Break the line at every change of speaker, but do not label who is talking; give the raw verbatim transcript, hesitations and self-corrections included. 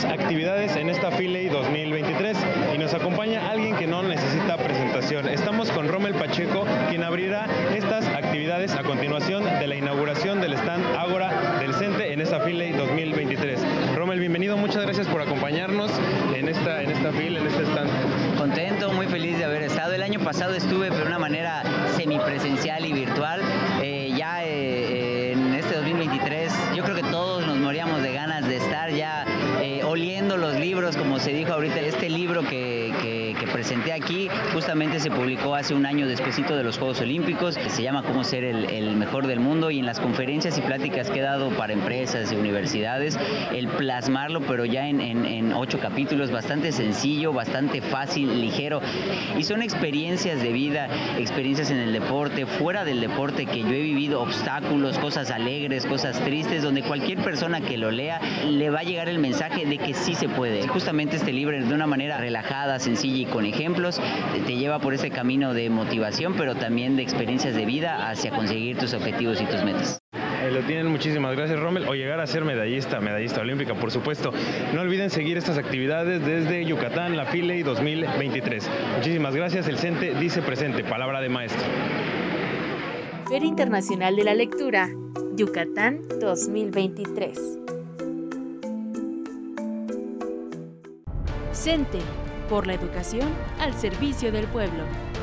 tenemos actividades en esta Filey dos mil veintitrés y nos acompaña alguien que no necesita presentación. Estamos con Rommel Pacheco, quien abrirá estas actividades a continuación de la inauguración del stand Ágora del CENTE en esta Filey dos mil veintitrés. Rommel, bienvenido, muchas gracias por acompañarnos en esta, en esta fila, en este stand.
Contento, muy feliz de haber estado. El año pasado estuve de una manera semipresencial y virtual. Eh, ya eh, en este dos mil veintitrés yo creo que todos nos moríamos de ganas de estar ya eh, oliendo los libros, como se dijo ahorita. Este libro que, que, que presenté aquí justamente se publicó hace un año despuesito de los Juegos Olímpicos. Se llama Cómo ser el, el mejor del mundo, y en las conferencias y pláticas que he dado para empresas y universidades, el plasmarlo, pero ya en, en, en ocho capítulos, bastante sencillo, bastante fácil, ligero. Y son experiencias de vida, experiencias en el deporte, fuera del deporte, que yo he vivido obstáculos, cosas alegres, cosas tristes, donde cualquier persona que lo lea le va a llegar el mensaje de que sí se puede. Y justamente este libro, de una manera relajada, sencilla y con ejemplos, te lleva por ese camino de motivación, pero también de experiencias de vida hacia conseguir tus objetivos y tus metas.
Eh, lo tienen, muchísimas gracias, Rommel, o llegar a ser medallista, medallista olímpica, por supuesto. No olviden seguir estas actividades desde Yucatán, la Filey dos mil veintitrés. Muchísimas gracias, el CENTE dice presente, palabra de maestro.
Feria Internacional de la Lectura, Yucatán dos mil veintitrés. CENTE, por la educación al servicio del pueblo.